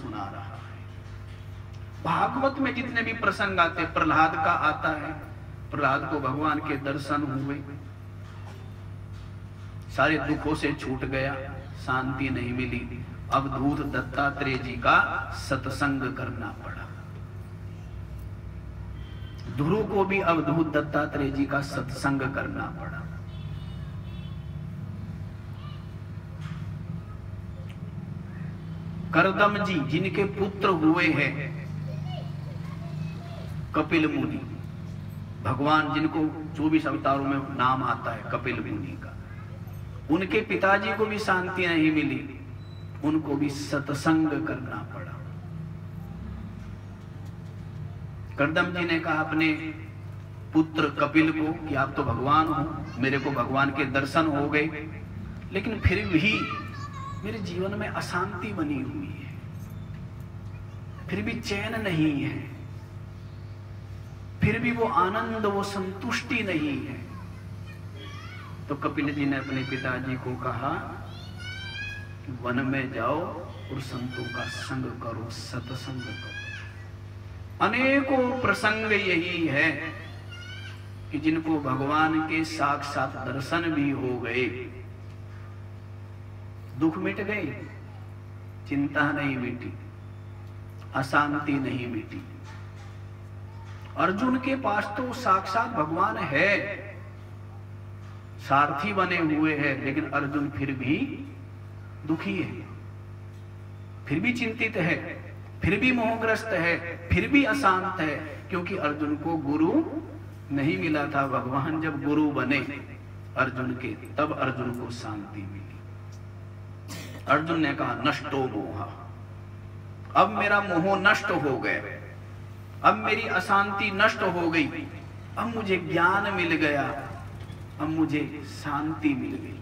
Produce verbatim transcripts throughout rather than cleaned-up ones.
सुना रहा है। भागवत में जितने भी प्रसंग आते, प्रहलाद का आता है, प्रहलाद को भगवान के दर्शन हुए, सारे दुखों से छूट गया, शांति नहीं मिली, अवधूत दत्तात्रेय जी का सत्संग करना पड़ा। ध्रुव को भी अवधूत दत्तात्रेय जी का सत्संग करना पड़ा। करदम जी जिनके पुत्र हुए हैं कपिल मुनि, भगवान जिनको चौबीस अवतारों में नाम आता है कपिल मुनि का, उनके पिताजी को भी शांति नहीं मिली, उनको भी सत्संग करना पड़ा। करदम जी ने कहा अपने पुत्र कपिल को कि आप तो भगवान हो, मेरे को भगवान के दर्शन हो गए, लेकिन फिर भी मेरे जीवन में अशांति बनी हुई है, फिर भी चैन नहीं है, फिर भी वो आनंद, वो संतुष्टि नहीं है। तो कपिल जी ने अपने पिताजी को कहा कि वन में जाओ और संतों का संग करो, सत्संग करो। अनेकों प्रसंग यही है कि जिनको भगवान के साक्षात दर्शन भी हो गए, दुख मिट गए, चिंता नहीं मिटी, अशांति नहीं मिटी। अर्जुन के पास तो साक्षात भगवान है, सारथी बने हुए हैं, लेकिन अर्जुन फिर भी दुखी है, फिर भी चिंतित है, फिर भी मोहग्रस्त है, फिर भी अशांत है, क्योंकि अर्जुन को गुरु नहीं मिला था। भगवान जब गुरु बने अर्जुन के, तब अर्जुन को शांति मिली। अर्जुन ने कहा नष्टो मोहा, अब मेरा मोह नष्ट हो गया, अब मेरी अशांति नष्ट हो गई, अब मुझे ज्ञान मिल गया, अब मुझे शांति मिल गई।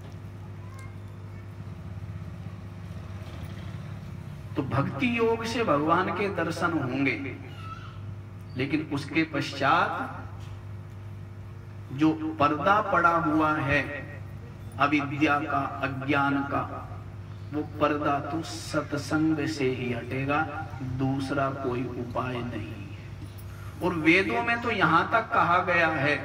तो भक्ति योग से भगवान के दर्शन होंगे, लेकिन उसके पश्चात जो पर्दा पड़ा हुआ है अविद्या का, अज्ञान का, वो पर्दा तो सत्संग से ही हटेगा, दूसरा कोई उपाय नहीं है। और वेदों में तो यहां तक कहा गया है,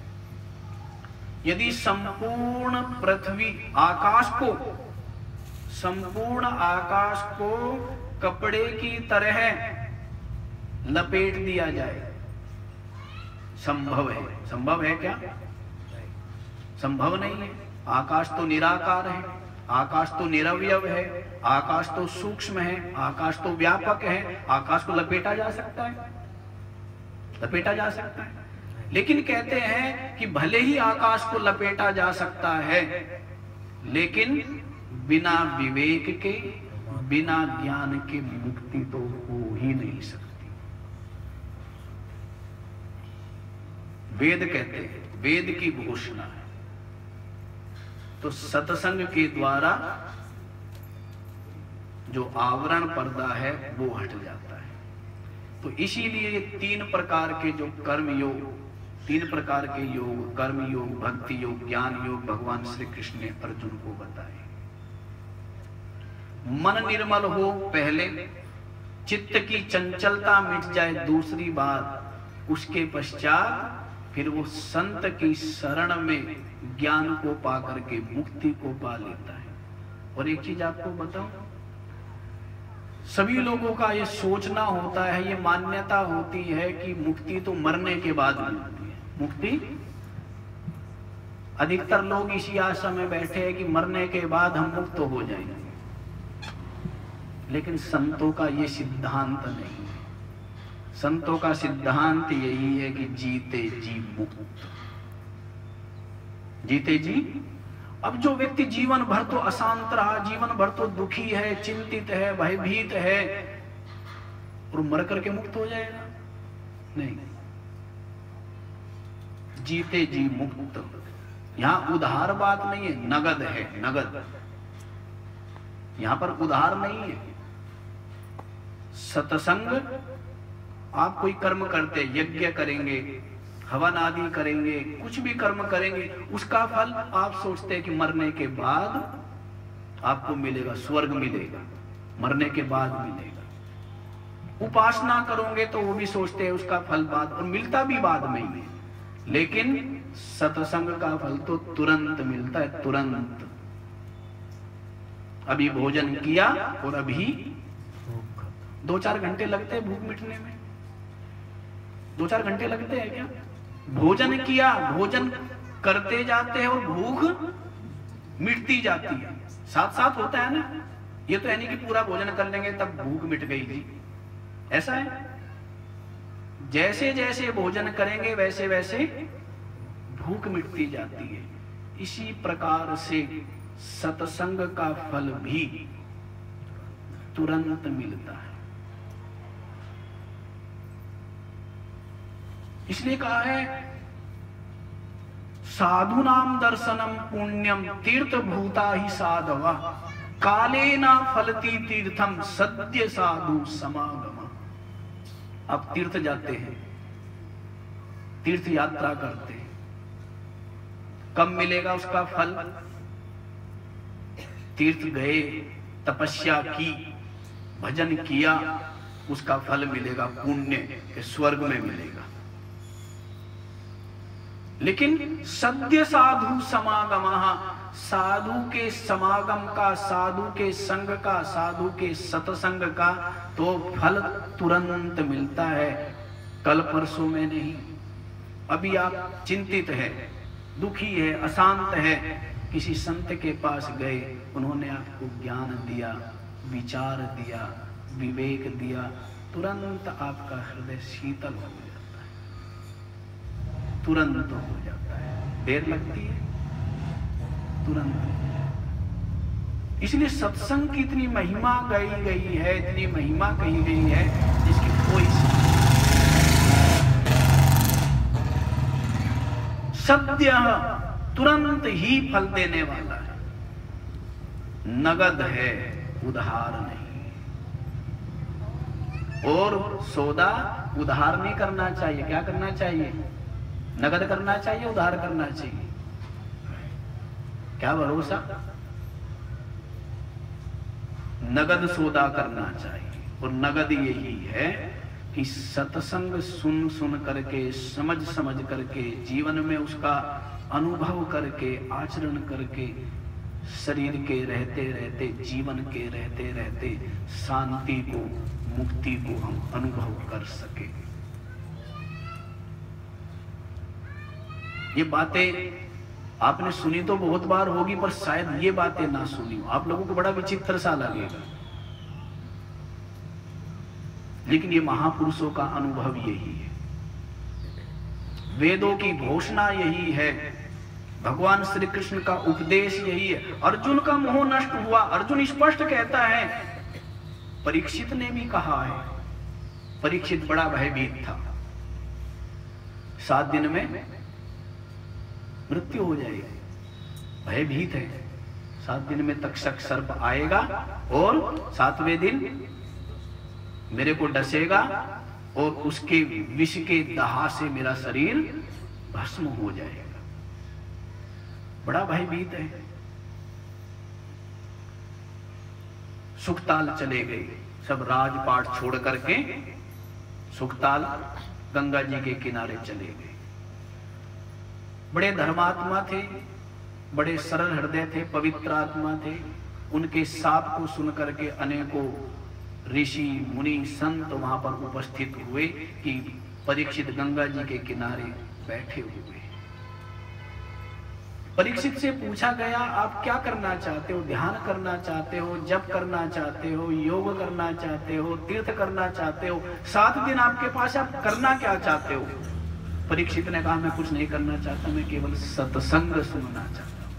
यदि संपूर्ण पृथ्वी आकाश को, संपूर्ण आकाश को कपड़े की तरह लपेट दिया जाए, संभव है? संभव है क्या? संभव नहीं है। आकाश तो निराकार है, आकाश तो निरवयव है, आकाश तो सूक्ष्म है, आकाश तो व्यापक है, आकाश को लपेटा जा सकता है? लपेटा जा सकता है। लेकिन कहते हैं कि भले ही आकाश को लपेटा जा सकता है, लेकिन बिना विवेक के, बिना ज्ञान के मुक्ति तो हो ही नहीं सकती। वेद कहते हैं, वेद की घोषणा है। तो सत्संग के द्वारा जो आवरण पर्दा है वो हट जाता है। तो इसीलिए तीन प्रकार के जो कर्म योग, तीन प्रकार के योग, कर्म योग, भक्ति योग, ज्ञान योग, भगवान श्री कृष्ण ने अर्जुन को बताए। मन निर्मल हो पहले, चित्त की चंचलता मिट जाए दूसरी बात, उसके पश्चात फिर वो संत की शरण में ज्ञान को पा करके मुक्ति को पा लेता है। और एक चीज आपको बताऊं, सभी लोगों का ये सोचना होता है, ये मान्यता होती है कि मुक्ति तो मरने के बाद मिलती है। मुक्ति, अधिकतर लोग इसी आशा में बैठे हैं कि मरने के बाद हम मुक्त हो जाएंगे, लेकिन संतों का ये सिद्धांत नहीं है। संतों का सिद्धांत यही है कि जीते जी मुक्त, जीते जी। अब जो व्यक्ति जीवन भर तो अशांत रहा, जीवन भर तो दुखी है, चिंतित है, भयभीत है, और मर करके मुक्त हो जाएगा? नहीं, जीते जी मुक्त। यहां उधार बात नहीं है, नगद है, नगद। यहां पर उधार नहीं है। सत्संग, आप कोई कर्म करते, यज्ञ करेंगे, हवन आदि करेंगे, कुछ भी कर्म करेंगे, उसका फल आप सोचते हैं कि मरने के बाद आपको मिलेगा, स्वर्ग मिलेगा। मरने के बाद मिलेगा। उपासना करोगे तो वो भी सोचते हैं उसका फल बाद, और मिलता भी बाद में ही है, लेकिन सत्संग का फल तो तुरंत मिलता है, तुरंत। अभी भोजन किया और अभी दो चार घंटे लगते हैं भूख मिटने में, दो चार घंटे लगते हैं क्या? भोजन किया, भोजन करते जाते हैं और भूख मिटती जाती है, साथ साथ होता है ना। ये तो है नहीं कि पूरा भोजन कर लेंगे तब भूख मिट गई थी, ऐसा है। जैसे जैसे भोजन करेंगे वैसे वैसे भूख मिटती जाती है। इसी प्रकार से सत्संग का फल भी तुरंत मिलता है। इसलिए कहा है साधु नाम दर्शनम पुण्यम तीर्थ भूता ही साधवा काले ना फलती तीर्थम सद्य साधु समागम। आप तीर्थ जाते हैं, तीर्थ यात्रा करते हैं, कब मिलेगा उसका फल? तीर्थ गए, तपस्या की, भजन किया, उसका फल मिलेगा, पुण्य के स्वर्ग में मिलेगा। लेकिन सद्य साधु समागम, साधु के समागम का, साधु के संग का, साधु के सत्संग का तो फल तुरंत मिलता है, कल परसों में नहीं। अभी आप चिंतित है, दुखी है, अशांत है, किसी संत के पास गए, उन्होंने आपको ज्ञान दिया, विचार दिया, विवेक दिया, तुरंत आपका हृदय शीतल हो जाता है, तुरंत हो जाता है। देर लगती है, तुरंत। इसलिए सत्संग की इतनी महिमा गई गई है, इतनी महिमा कही गई है जिसकी कोई सत्य तुरंत ही फल देने वाला है, नगद है, उधार नहीं। और सौदा उधार नहीं करना चाहिए, क्या करना चाहिए? नगद करना चाहिए, उधार करना चाहिए। क्या भरोसा? नगद सौदा करना चाहिए। और नगद यही है कि सत्संग सुन सुन करके, समझ समझ करके, जीवन में उसका अनुभव करके, आचरण करके, शरीर के रहते रहते, जीवन के रहते रहते शांति को, मुक्ति को हम अनुभव कर सके। ये बातें आपने सुनी तो बहुत बार होगी, पर शायद ये बातें ना सुनी हो, आप लोगों को बड़ा विचित्र सा लगेगा, लेकिन ये महापुरुषों का अनुभव यही है, वेदों की घोषणा यही है, भगवान श्री कृष्ण का उपदेश यही है। अर्जुन का मोह नष्ट हुआ, अर्जुन स्पष्ट कहता है, परीक्षित ने भी कहा है, परीक्षित बड़ा भयभीत था, सात दिन में मृत्यु हो जाएगी, भयभीत है, सात दिन में तक्षक सर्प आएगा और सातवें दिन मेरे को डसेगा और उसके विष के दाह से मेरा शरीर भस्म हो जाएगा, बड़ा भयभीत है। सुखताल चले गए, सब राजपाट छोड़ करके सुखताल गंगा जी के किनारे चले गए। बड़े धर्मात्मा थे, बड़े सरल हृदय थे, पवित्र आत्मा थे। उनके साप को सुन करके अनेकों ऋषि मुनि संत वहां पर उपस्थित हुए कि परीक्षित गंगा जी के किनारे बैठे हुए। परीक्षित से पूछा गया, आप क्या करना चाहते हो? ध्यान करना चाहते हो, जप करना चाहते हो, योग करना चाहते हो, तीर्थ करना चाहते हो? सात दिन आपके पास, आप करना क्या चाहते हो? परीक्षित ने कहा, मैं कुछ नहीं करना चाहता, मैं केवल सत्संग सुनना चाहता हूं,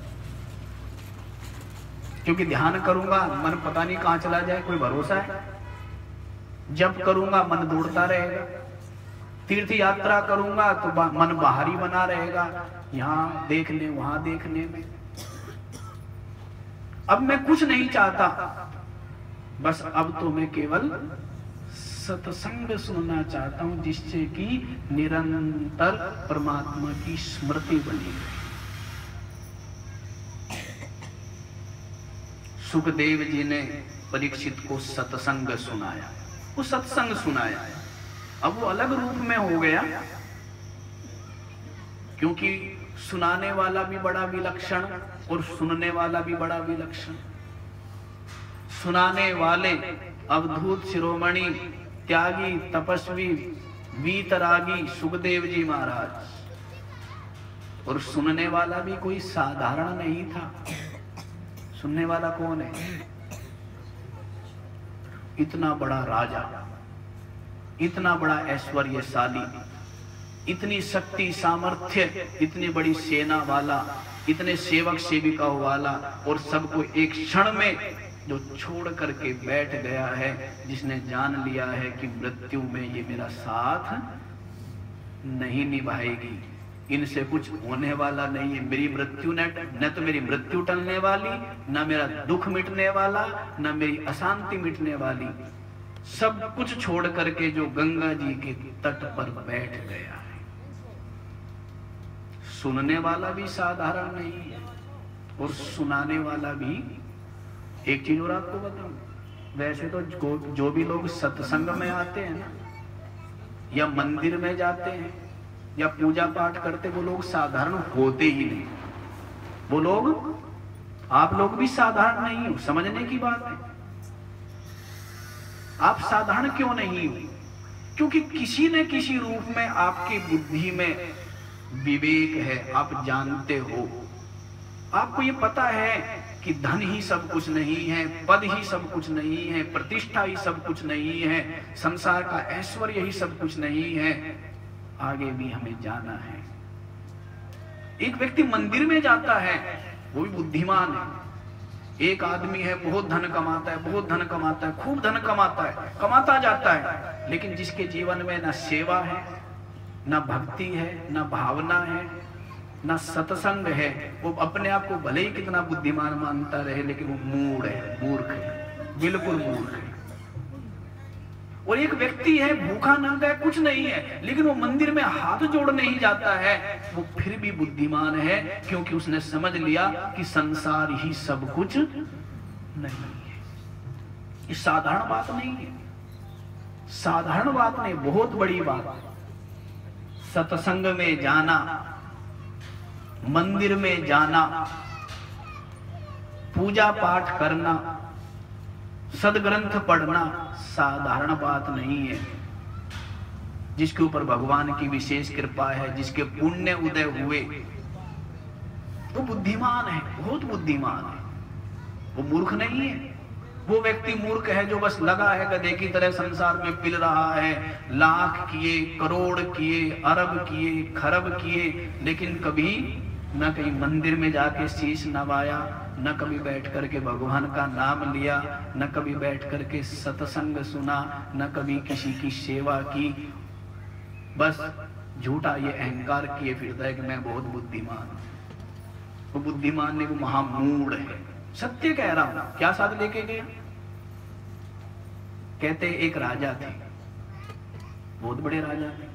क्योंकि ध्यान करूंगा मन पता नहीं कहां चला जाए, कोई भरोसा है? जप करूंगा मन दौड़ता रहेगा, तीर्थ यात्रा करूंगा तो बा, मन बाहरी बना रहेगा, यहां देखने वहां देखने में। अब मैं कुछ नहीं चाहता, बस अब तो मैं केवल सत्संग सुनना चाहता हूं, जिससे कि निरंतर परमात्मा की स्मृति बनी रहे। सुखदेव जी ने परीक्षित को सत्संग सुनाया। वो सत्संग सुनाया, अब वो अलग रूप में हो गया, क्योंकि सुनाने वाला भी बड़ा विलक्षण और सुनने वाला भी बड़ा विलक्षण। सुनाने वाले अवधूत शिरोमणि त्यागी तपस्वी वीतरागी सुखदेव जी महाराज, और सुनने वाला भी कोई साधारण नहीं था। सुनने वाला कौन है? इतना बड़ा राजा, इतना बड़ा ऐश्वर्यशाली, इतनी शक्ति सामर्थ्य, इतनी बड़ी सेना वाला, इतने सेवक सेविकाओं वाला, और सबको एक क्षण में जो छोड़ करके बैठ गया है, जिसने जान लिया है कि मृत्यु में ये मेरा साथ नहीं निभाएगी, इनसे कुछ होने वाला नहीं है। मेरी मृत्यु न न तो मेरी मृत्यु टलने वाली, न मेरा दुख मिटने वाला, न मेरी अशांति मिटने वाली। सब कुछ छोड़ करके जो गंगा जी के तट पर बैठ गया है। सुनने वाला भी साधारण नहीं है और सुनाने वाला भी। एक चीज और आपको बताऊं, वैसे तो जो, जो भी लोग सत्संग में आते हैं ना, या मंदिर में जाते हैं या पूजा पाठ करते, वो लोग साधारण होते ही नहीं। वो लोग, आप लोग भी साधारण नहीं हो, समझने की बात है। आप साधारण क्यों नहीं हो? क्योंकि किसी न किसी रूप में आपकी बुद्धि में विवेक है, आप जानते हो, आपको ये पता है कि धन ही सब कुछ नहीं है, पद ही सब कुछ नहीं है, प्रतिष्ठा ही सब कुछ नहीं है, संसार का ऐश्वर्य ही सब कुछ नहीं है, आगे भी हमें जाना है। एक व्यक्ति मंदिर में जाता है, वो भी बुद्धिमान है। एक आदमी है, बहुत धन कमाता है, बहुत धन कमाता है, खूब धन कमाता है, कमाता जाता है, लेकिन जिसके जीवन में ना सेवा है, ना भक्ति है, ना भावना है, ना सत्संग है, वो अपने आप को भले ही कितना बुद्धिमान मानता रहे, लेकिन वो मूढ़ है, मूर्ख है, बिल्कुल मूर्ख है। और एक व्यक्ति है, भूखा नंगा है, कुछ नहीं है, लेकिन वो मंदिर में हाथ जोड़ने ही जाता है, वो फिर भी बुद्धिमान है, क्योंकि उसने समझ लिया कि संसार ही सब कुछ नहीं है। ये साधारण बात नहीं है, साधारण बात नहीं, बहुत बड़ी बात। सत्संग में जाना, मंदिर में जाना, पूजा पाठ करना, सदग्रंथ पढ़ना साधारण बात नहीं है। जिसके ऊपर भगवान की विशेष कृपा है, जिसके पुण्य उदय हुए, वो बुद्धिमान है, बहुत बुद्धिमान है, वो मूर्ख नहीं है। वो व्यक्ति मूर्ख है जो बस लगा है गधे की तरह संसार में पिल रहा है, लाख किए, करोड़ किए, अरब किए, खरब किए, लेकिन कभी न कहीं मंदिर में जाके शीश नवाया, न कभी बैठ करके भगवान का नाम लिया, न कभी बैठ करके सत्संग सुना, न कभी किसी की सेवा की। बस झूठा ये अहंकार किए फिरता है कि मैं बहुत बुद्धिमान हूं। वो बुद्धिमान नहीं, वो महामूढ़ है। सत्य कह रहा हूं। क्या साथ लेके गया? कहते एक राजा थे, बहुत बड़े राजा थे।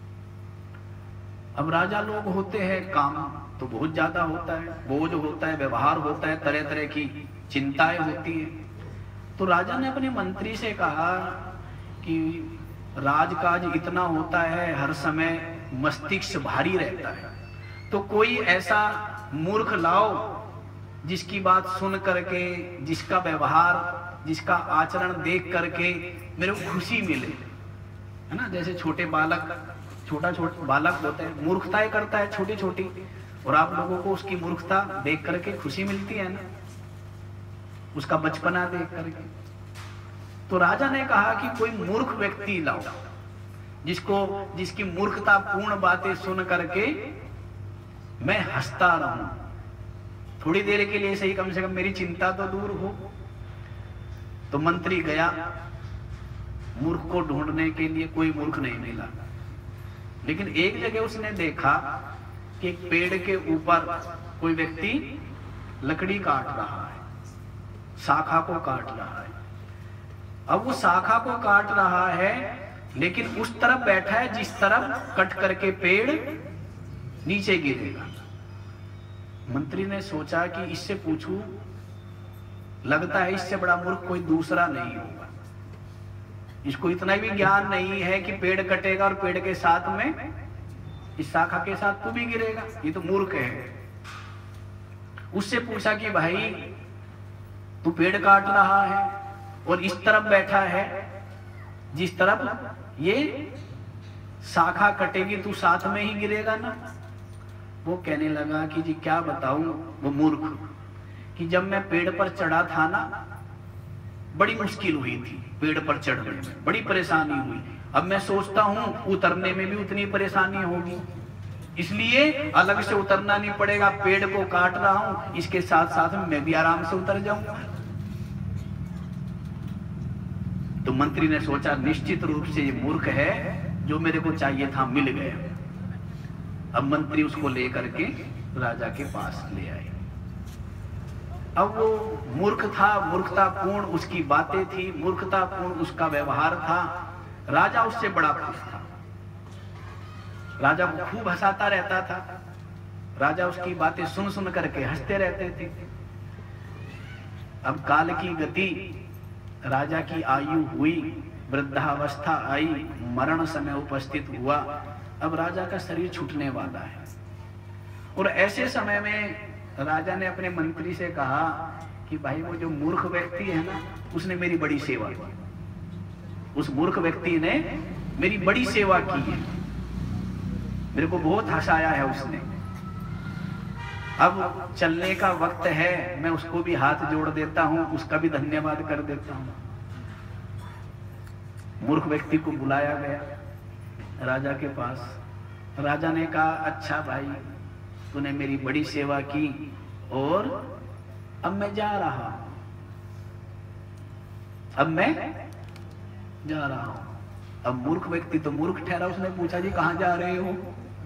अब राजा लोग होते हैं, काम तो बहुत ज्यादा होता है, बोझ होता है, व्यवहार होता है, तरह तरह की चिंताएं होती है। तो राजा ने अपने मंत्री से कहा कि राजकाज इतना होता है, हर समय मस्तिष्क भारी रहता है, तो कोई ऐसा मूर्ख लाओ जिसकी बात सुन करके, जिसका व्यवहार, जिसका आचरण देख करके मेरे को खुशी मिले, है ना। जैसे छोटे बालक, छोटा छोटा बालक होता है, मूर्खताएं करता है छोटी छोटी, और आप लोगों को उसकी मूर्खता देख करके खुशी मिलती है ना, उसका बचपना देख करके। तो राजा ने कहा कि कोई मूर्ख व्यक्ति लाओ, जिसको जिसकी मूर्खता पूर्ण बातें सुन करके मैं हंसता रहूं, थोड़ी देर के लिए सही, कम से कम मेरी चिंता तो दूर हो। तो मंत्री गया मूर्ख को ढूंढने के लिए, कोई मूर्ख नहीं मिला, लेकिन एक जगह उसने देखा कि एक पेड़ के ऊपर कोई व्यक्ति लकड़ी काट रहा है, शाखा को काट रहा है। अब वो शाखा को काट रहा है, लेकिन उस तरफ बैठा है जिस तरफ कट करके पेड़ नीचे गिरेगा। मंत्री ने सोचा कि इससे पूछूं लगता है इससे बड़ा मूर्ख कोई दूसरा नहीं होगा। इसको इतना भी ज्ञान नहीं है कि पेड़ कटेगा और पेड़ के साथ में इस शाखा के साथ तू भी गिरेगा, ये तो मूर्ख है। उससे पूछा कि भाई तू पेड़ काट रहा है और इस तरफ बैठा है, जिस तरफ ये शाखा कटेगी तू साथ में ही गिरेगा ना। वो कहने लगा कि जी क्या बताऊं, वो मूर्ख, कि जब मैं पेड़ पर चढ़ा था ना, बड़ी मुश्किल हुई थी पेड़ पर चढ़ने में, बड़ी परेशानी हुई। अब मैं सोचता हूं उतरने में भी उतनी परेशानी होगी, इसलिए अलग से उतरना नहीं पड़ेगा, पेड़ को काट रहा हूं, इसके साथ साथ में मैं भी आराम से उतर जाऊंगा। तो मंत्री ने सोचा निश्चित रूप से ये मूर्ख है, जो मेरे को चाहिए था मिल गया। अब मंत्री उसको लेकर के राजा के पास ले आए। अब वो मूर्ख था, मूर्खतापूर्ण उसकी बातें थी, मूर्खतापूर्ण उसका व्यवहार था। राजा उससे बड़ा खुश था, राजा को खूब हंसाता रहता था, राजा उसकी बातें सुन सुन करके हंसते रहते थे। अब काल की गति, राजा की आयु हुई, वृद्धावस्था आई, मरण समय उपस्थित हुआ। अब राजा का शरीर छूटने वाला है और ऐसे समय में राजा ने अपने मंत्री से कहा कि भाई वो जो मूर्ख व्यक्ति है ना, उसने मेरी बड़ी सेवा की, उस मूर्ख व्यक्ति ने मेरी बड़ी सेवा की है, मेरे को बहुत हंसाया है उसने। अब चलने का वक्त है, मैं उसको भी हाथ जोड़ देता हूं, उसका भी धन्यवाद कर देता हूं। मूर्ख व्यक्ति को बुलाया गया राजा के पास। राजा ने कहा अच्छा भाई, तूने मेरी बड़ी सेवा की और अब मैं जा रहा हूं, अब मैं जा रहा हूं। अब मूर्ख व्यक्ति तो मूर्ख ठहरा, उसने पूछा जी कहां जा रहे हो?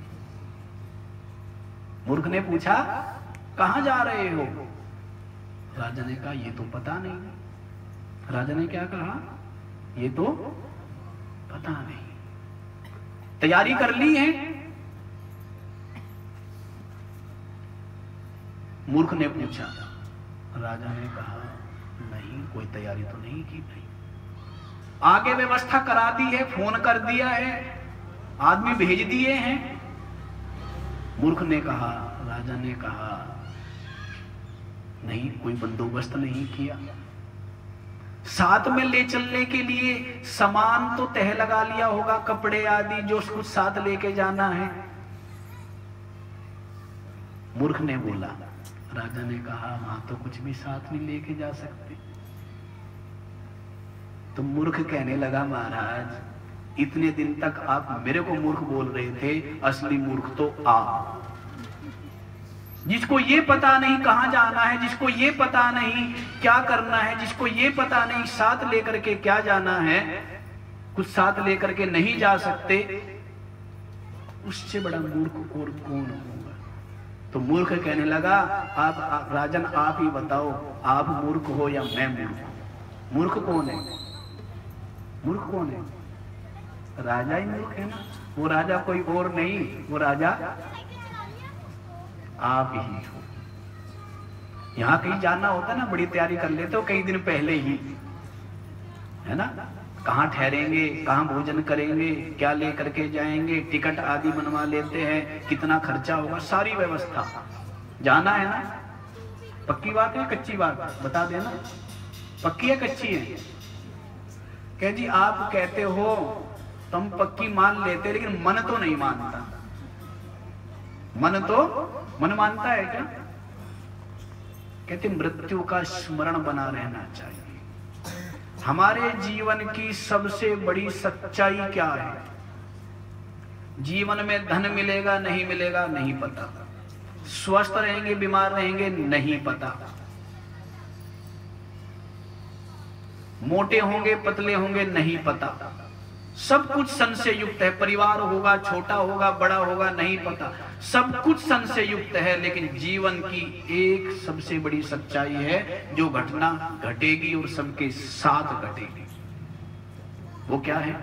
मूर्ख ने पूछा कहां जा रहे हो? राजा ने कहा ये तो पता नहीं। राजा ने क्या कहा? ये तो पता नहीं। तैयारी कर ली है? मूर्ख ने पूछा। राजा ने कहा नहीं, कोई तैयारी तो नहीं की भाई। आगे व्यवस्था करा दी है, फोन कर दिया है, आदमी भेज दिए हैं। मूर्ख ने कहा, राजा ने कहा नहीं, कोई बंदोबस्त नहीं किया। साथ में ले चलने के लिए सामान तो तह लगा लिया होगा, कपड़े आदि जो कुछ साथ लेके जाना है। मूर्ख ने बोला। राजा ने कहा वहां तो कुछ भी साथ नहीं लेके जा सकते। तो मूर्ख कहने लगा महाराज, इतने दिन तक आप मेरे को मूर्ख बोल रहे थे, असली मूर्ख तो आप, जिसको ये पता नहीं कहां जाना है, जिसको ये पता नहीं क्या करना है, जिसको ये पता नहीं साथ लेकर के क्या जाना है, कुछ साथ लेकर के नहीं जा सकते, उससे बड़ा मूर्ख और कौन होगा? तो मूर्ख कहने लगा आप, आप राजन आप ही बताओ, आप मूर्ख हो या मैं मूर्ख हूं? मूर्ख कौन है? मूर्ख कौन है? राजा ही मूर्ख है ना। वो राजा कोई और नहीं, वो राजा आप ही हो। यहां कहीं जाना होता ना, बड़ी तैयारी कर लेते हो कई दिन पहले ही, है ना, कहां ठहरेंगे, कहां भोजन करेंगे, क्या लेकर के जाएंगे, टिकट आदि बनवा लेते हैं, कितना खर्चा होगा, सारी व्यवस्था। जाना है ना। पक्की बात है कच्ची बात बता देना, पक्की है कच्ची है? कह जी आप कहते हो तुम पक्की मान लेते, लेकिन मन तो नहीं मानता। मन तो मन मानता है क्या? कहते मृत्यु का स्मरण बना रहना चाहिए। हमारे जीवन की सबसे बड़ी सच्चाई क्या है? जीवन में धन मिलेगा नहीं मिलेगा नहीं पता, स्वस्थ रहेंगे बीमार रहेंगे नहीं पता, मोटे होंगे पतले होंगे नहीं पता, सब कुछ संशय युक्त है। परिवार होगा छोटा होगा बड़ा होगा नहीं पता, सब कुछ संशय युक्त है। लेकिन जीवन की एक सबसे बड़ी सच्चाई है, जो घटना घटेगी और सबके साथ घटेगी, वो क्या है?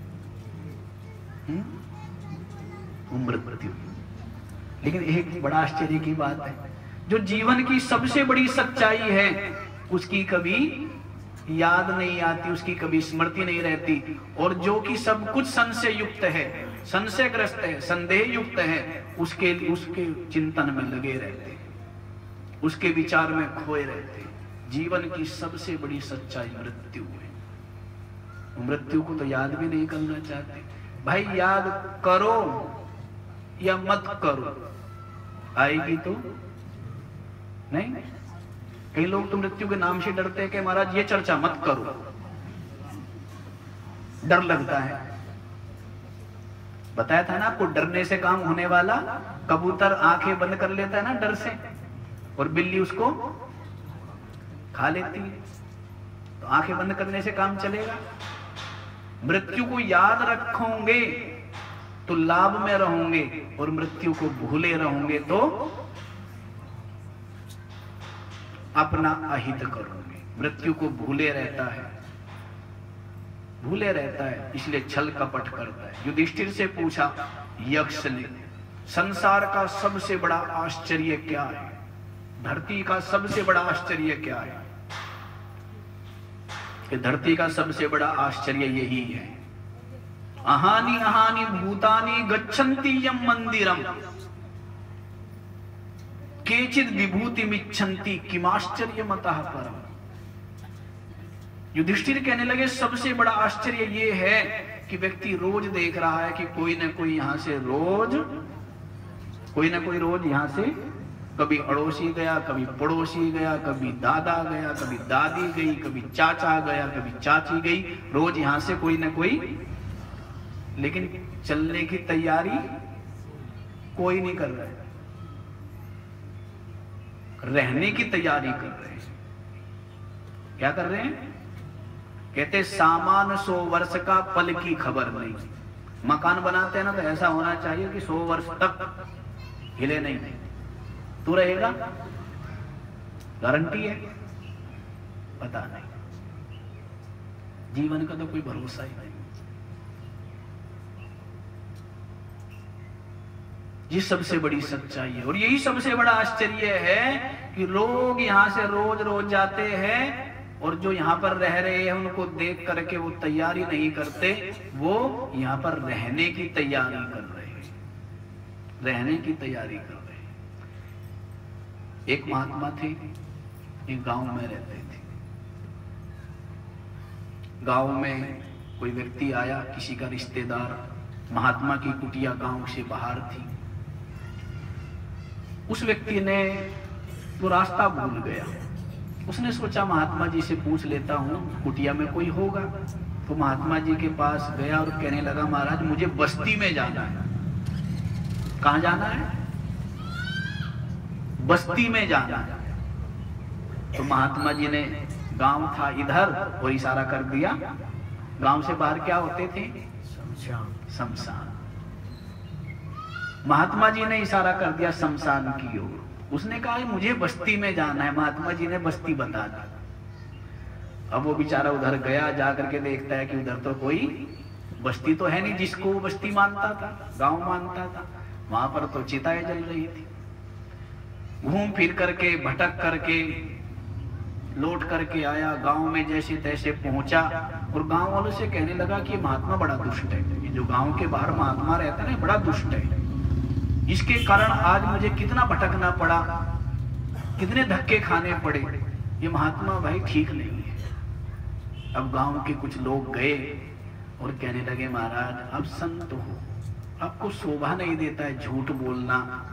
मृत्यु। लेकिन एक बड़ा आश्चर्य की बात है, जो जीवन की सबसे बड़ी सच्चाई है, उसकी कभी याद नहीं आती, उसकी कभी स्मृति नहीं रहती। और जो कि सब कुछ संशय युक्त है, संशयग्रस्त है, संदेह युक्त है, उसके उसके चिंतन में लगे रहते, उसके विचार में खोए रहते। जीवन की सबसे बड़ी सच्चाई मृत्यु है। मृत्यु को तो याद भी नहीं करना चाहते। भाई याद करो या मत करो, आएगी तो नहीं। कई लोग तो मृत्यु के नाम से डरते हैं कि महाराज ये चर्चा मत करो, डर लगता है। बताया था ना आपको, डरने से काम होने वाला। कबूतर आंखें बंद कर लेता है ना डर से, और बिल्ली उसको खा लेती है, तो आंखें बंद करने से काम चलेगा। मृत्यु को याद रखोगे तो लाभ में रहोगे, और मृत्यु को भूले रहोगे तो अपना अहित करोगे। मृत्यु को भूले रहता है, भूले रहता है, इसलिए छल कपट करता है। युधिष्ठिर से पूछा यक्ष ने, संसार का सबसे बड़ा आश्चर्य क्या है, धरती का सबसे बड़ा आश्चर्य क्या है? कि धरती का सबसे बड़ा आश्चर्य यही है, अहानि अहानि भूतानि गच्छन्ति यम मंदिरम केचिद विभूति मिच्छन्ति किमाश्चर्यमतः परम। युधिष्ठिर कहने लगे सबसे बड़ा आश्चर्य ये है कि व्यक्ति रोज देख रहा है कि कोई ना कोई यहां से रोज कोई ना कोई रोज यहां से कभी अड़ोसी गया, कभी पड़ोसी गया, कभी दादा गया, कभी दादी गई, कभी चाचा गया, कभी चाची गई, रोज यहां से कोई ना कोई। लेकिन चलने की तैयारी कोई नहीं कर रहा है, रहने की तैयारी कर रहे हैं। क्या कर रहे हैं? कहते सामान सौ वर्ष का पल की खबर नहीं। मकान बनाते हैं ना तो ऐसा होना चाहिए कि सौ वर्ष तक हिले नहीं, तू रहेगा, गारंटी है? पता नहीं, जीवन का तो कोई भरोसा ही नहीं। ये सबसे बड़ी सच्चाई है, और यही सबसे बड़ा आश्चर्य है कि लोग यहां से रोज रोज जाते हैं, और जो यहां पर रह रहे हैं उनको देख करके वो तैयारी नहीं करते, वो यहां पर रहने की तैयारी कर रहे हैं, रहने की तैयारी कर रहे हैं। एक महात्मा थे, एक गांव में रहते थे। गांव में कोई व्यक्ति आया, किसी का रिश्तेदार। महात्मा की कुटिया गांव से बाहर थी। उस व्यक्ति ने वो रास्ता भूल गया। उसने सोचा महात्मा जी से पूछ लेता हूँ, कुटिया में कोई होगा। तो महात्मा जी के पास गया और कहने लगा महाराज मुझे बस्ती में जाना है। कहाँ जाना है? बस्ती में जाना है। तो महात्मा जी ने, गांव था इधर, और इशारा कर दिया। गांव से बाहर क्या होते थे? शमशान। महात्मा जी ने इशारा कर दिया शमशान की ओर। उसने कहा मुझे बस्ती में जाना है। महात्मा जी ने बस्ती बता दी। अब वो बेचारा उधर गया, जाकर के देखता है कि उधर तो कोई बस्ती तो है नहीं जिसको वो बस्ती मानता था, गांव मानता था। वहां पर तो चिताएं जल रही थी। घूम फिर करके, भटक करके, लौट करके आया, गांव में जैसे तैसे पहुंचा, और गांव वालों से कहने लगा कि महात्मा बड़ा दुष्ट है। ये जो गांव के बाहर महात्मा रहता है ना, बड़ा दुष्ट है। इसके कारण आज मुझे कितना भटकना पड़ा, कितने धक्के खाने पड़े। ये महात्मा भाई ठीक नहीं है। अब गांव के कुछ लोग गए और कहने लगे महाराज आप संत हो, आपको शोभा नहीं देता है झूठ बोलना,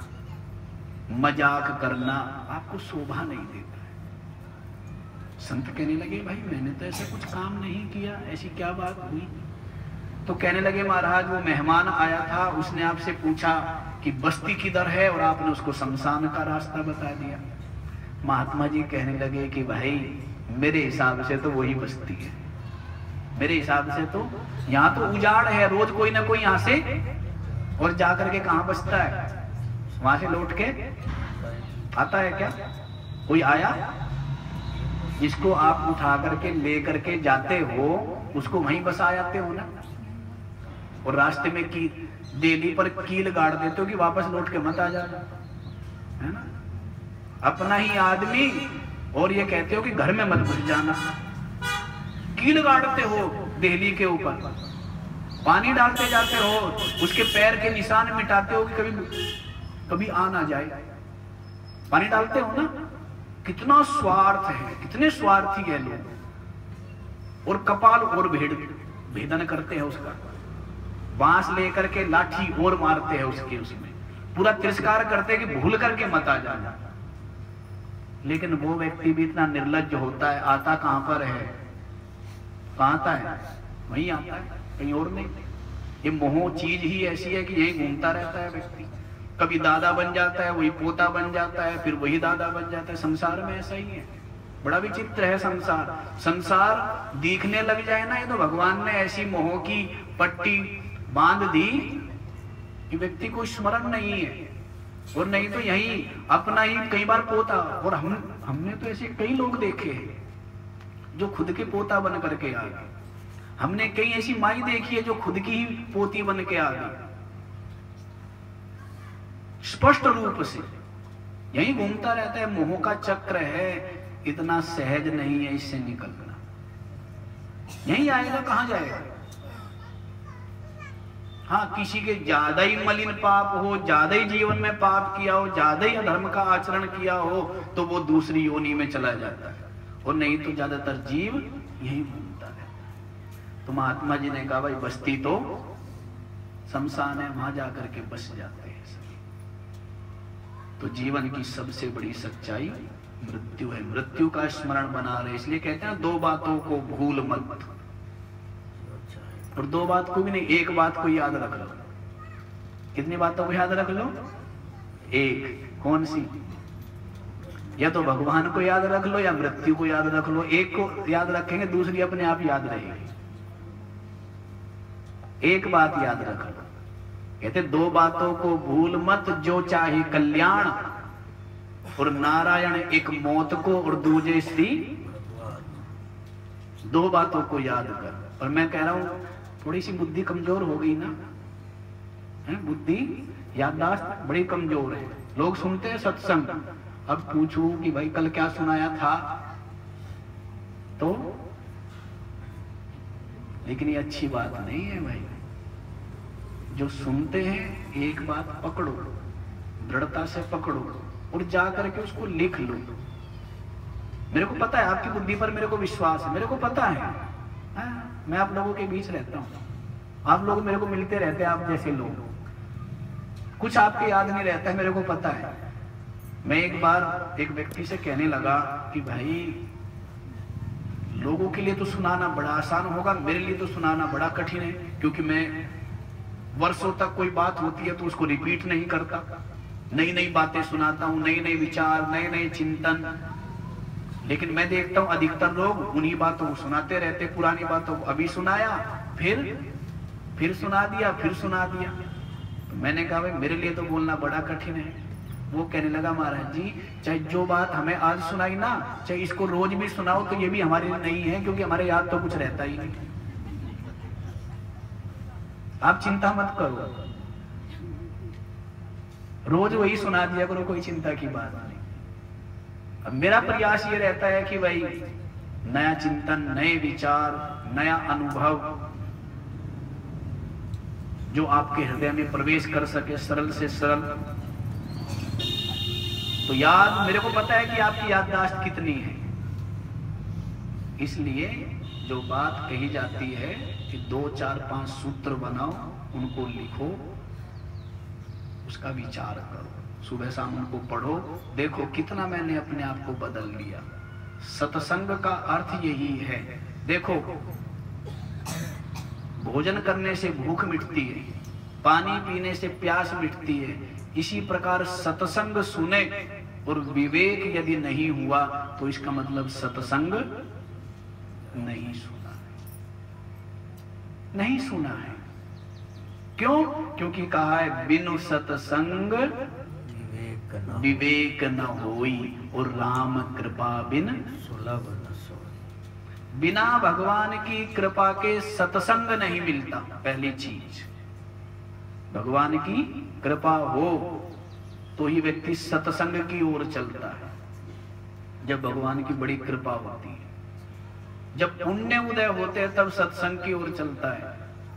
मजाक करना, आपको शोभा नहीं देता है। संत कहने लगे भाई मैंने तो ऐसा कुछ काम नहीं किया, ऐसी क्या बात हुई? तो कहने लगे महाराज वो मेहमान आया था, उसने आपसे पूछा कि बस्ती किधर है, और आपने उसको शमशान का रास्ता बता दिया। महात्मा जी कहने लगे कि भाई मेरे हिसाब से तो वही बस्ती है, मेरे हिसाब से तो यहाँ तो उजाड़ है, रोज कोई ना कोई यहाँ से और जाकर के कहाँ बसता है, वहां से लौट के आता है क्या? कोई आया जिसको आप उठा करके ले करके जाते हो, उसको वहीं बसा जाते हो ना, और रास्ते में की डेली पर कील गाड़ देते हो कि वापस लौट के मत आ जाना, है ना? अपना ही आदमी और ये कहते हो कि घर में मत घुस जाना, कील गाड़ते हो देहली के ऊपर, पानी डालते जाते हो, उसके पैर के निशान मिटाते हो कि कभी कभी आ ना जाए। पानी डालते हो ना, कितना स्वार्थ है, कितने स्वार्थी है लोग। और कपाल और भेड़ भेदन करते हैं उसका, बांस लेकर के लाठी और मारते हैं उसके, उसमें पूरा तिरस्कार करते हैं कि भूल करके मत आ जाना। लेकिन वो व्यक्ति भी इतना निर्लज्ज होता है, आता कहां पर है, कहां आता है, वहीं आता है, कहीं और नहीं। ये मोह चीज ही ऐसी है कि यही घूमता रहता है व्यक्ति, कभी दादा बन जाता है, वही पोता बन जाता है, फिर वही दादा बन जाता है। संसार में ऐसा ही है, बड़ा विचित्र है संसार। संसार दिखने लग जाए ना, ये तो भगवान ने ऐसी मोह की पट्टी बांध दी कि व्यक्ति को स्मरण नहीं है। और नहीं तो यही अपना ही कई बार पोता, और हम हमने तो ऐसे कई लोग देखे हैं जो खुद के पोता बन करके आ गए। हमने कई ऐसी माई देखी है जो खुद की ही पोती बन के आ गई, स्पष्ट रूप से। यही घूमता रहता है, मोह का चक्र है, इतना सहज नहीं है इससे निकलना। यही आएगा, कहां जाएगा। हाँ, किसी के ज्यादा ही मलिन पाप हो, ज्यादा ही जीवन में पाप किया हो, ज्यादा ही अधर्म का आचरण किया हो, तो वो दूसरी योनि में चला जाता है। और नहीं तो ज्यादातर जीव यही घूमता है। तो महात्मा जी ने कहा भाई बस्ती तो शमशान है, वहां जाकर के बस जाते हैं। तो जीवन की सबसे बड़ी सच्चाई मृत्यु है। मृत्यु का स्मरण बना रहे, इसलिए कहते हैं दो बातों को भूल मत। और दो बात को भी नहीं, एक बात को याद रख लो। कितनी बातों को याद रख लो? एक। कौन सी? या तो भगवान को याद रख लो या मृत्यु को याद रख लो। एक को याद रखेंगे, दूसरी अपने आप याद रहेगी। एक बात याद रख लो, कहते दो बातों को भूल मत, जो चाहे कल्याण। और नारायण एक मौत को और दूजे श्री। दो बातों को याद कर। और मैं कह रहा हूं थोड़ी सी बुद्धि कमजोर हो गई ना, है? बुद्धि याददाश्त बड़ी कमजोर है। लोग सुनते हैं सत्संग, अब पूछूं कि भाई कल क्या सुनाया था, तो लेकिन ये अच्छी बात नहीं है भाई। जो सुनते हैं एक बात पकड़ो, दृढ़ता से पकड़ो और जा करके उसको लिख लो। मेरे को पता है आपकी बुद्धि पर, मेरे को विश्वास है, मेरे को पता है, है? मैं आप लोगों के बीच रहता हूं, आप लोग मेरे को मिलते रहते हैं, आप जैसे लोग। कुछ आपके याद नहीं रहता है, मेरे को पता है। मैं एक बार एक व्यक्ति से कहने लगा कि भाई लोगों के लिए तो सुनाना बड़ा आसान होगा, मेरे लिए तो सुनाना बड़ा कठिन है, क्योंकि मैं वर्षों तक कोई बात होती है तो उसको रिपीट नहीं करता, नई नई बातें सुनाता हूं, नए नए विचार, नए नए चिंतन। लेकिन मैं देखता हूं अधिकतर लोग उन्हीं बातों को सुनाते रहते, पुरानी बातों को अभी सुनाया, फिर फिर सुना दिया, फिर सुना दिया। तो मैंने कहा भाई मेरे लिए तो बोलना बड़ा कठिन है। वो कहने लगा महाराज जी, चाहे जो बात हमें आज सुनाई ना, चाहे इसको रोज भी सुनाओ तो ये भी हमारे लिए नहीं है, क्योंकि हमारे याद तो कुछ रहता ही नहीं। आप चिंता मत करो, रोज वही सुना दिया करो, कोई चिंता की बात नहीं। अब मेरा प्रयास ये रहता है कि भाई नया चिंतन, नए विचार, नया अनुभव जो आपके हृदय में प्रवेश कर सके, सरल से सरल। तो याद, मेरे को पता है कि आपकी याददाश्त कितनी है, इसलिए जो बात कही जाती है कि दो चार पांच सूत्र बनाओ, उनको लिखो, उसका विचार करो, सुबह शाम उनको पढ़ो, देखो कितना मैंने अपने आप को बदल लिया। सत्संग का अर्थ यही है। देखो, भोजन करने से भूख मिटती है, पानी पीने से प्यास मिटती है, इसी प्रकार सत्संग सुने और विवेक यदि नहीं हुआ तो इसका मतलब सत्संग नहीं सुना है, नहीं सुना है। क्यों? क्योंकि कहा है बिनु सत्संग विवेक न होई, और राम कृपा बिन सुलभ न सोई। बिना भगवान की कृपा के सत्संग नहीं मिलता। पहली चीज, भगवान की कृपा हो तो ही व्यक्ति सत्संग की ओर चलता है। जब भगवान की बड़ी कृपा होती है, जब पुण्य उदय होते हैं, तब सत्संग की ओर चलता है।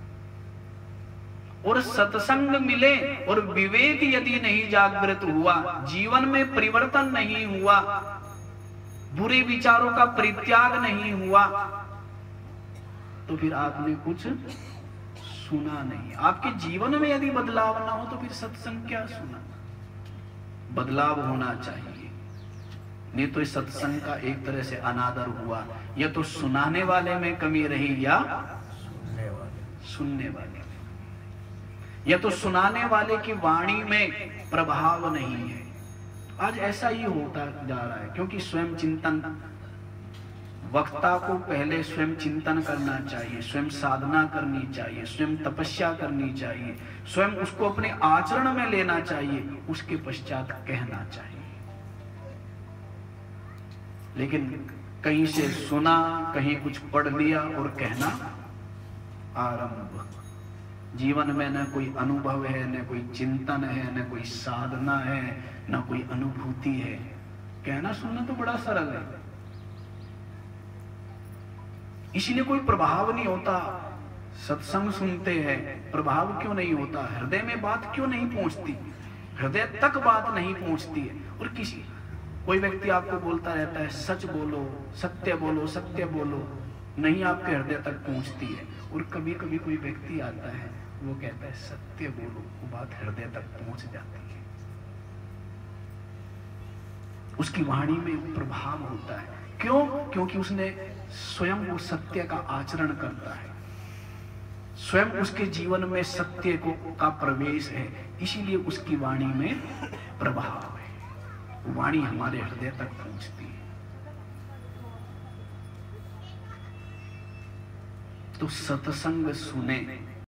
और सत्संग मिले और विवेक यदि नहीं जागृत हुआ, जीवन में परिवर्तन नहीं हुआ, बुरे विचारों का परित्याग नहीं हुआ, तो फिर आपने कुछ सुना नहीं। आपके जीवन में यदि बदलाव ना हो तो फिर सत्संग क्या सुना? बदलाव होना चाहिए, नहीं तो इस सत्संग का एक तरह से अनादर हुआ। या तो सुनाने वाले में कमी रही या सुनने वाले सुनने वाले या तो सुनाने वाले की वाणी में प्रभाव नहीं है। आज ऐसा ही होता जा रहा है, क्योंकि स्वयं चिंतन, वक्ता को पहले स्वयं चिंतन करना चाहिए, स्वयं साधना करनी चाहिए, स्वयं तपस्या करनी चाहिए, स्वयं उसको अपने आचरण में लेना चाहिए, उसके पश्चात कहना चाहिए। लेकिन कहीं से सुना, कहीं कुछ पढ़ लिया और कहना आरंभ। जीवन में न कोई अनुभव है, न कोई चिंतन है, न कोई साधना है, न कोई अनुभूति है। कहना सुनना तो बड़ा सरल है, इसीलिए कोई प्रभाव नहीं होता। सत्संग सुनते हैं, प्रभाव क्यों नहीं होता? हृदय में बात क्यों नहीं पहुंचती? हृदय तक बात नहीं पहुंचती है। और किसी कोई व्यक्ति आपको बोलता रहता है सच बोलो, सत्य बोलो, सत्य बोलो, नहीं आपके हृदय तक पहुंचती है। और कभी कभी कोई व्यक्ति आता है, वो कहता है सत्य बोलो, वो बात हृदय तक पहुंच जाती है, उसकी वाणी में प्रभाव होता है। क्यों? क्योंकि उसने स्वयं वो सत्य का आचरण करता है, स्वयं उसके जीवन में सत्य को का प्रवेश है, इसीलिए उसकी वाणी में प्रभाव है, वाणी हमारे हृदय तक पहुंचती है। तो सत्संग सुने,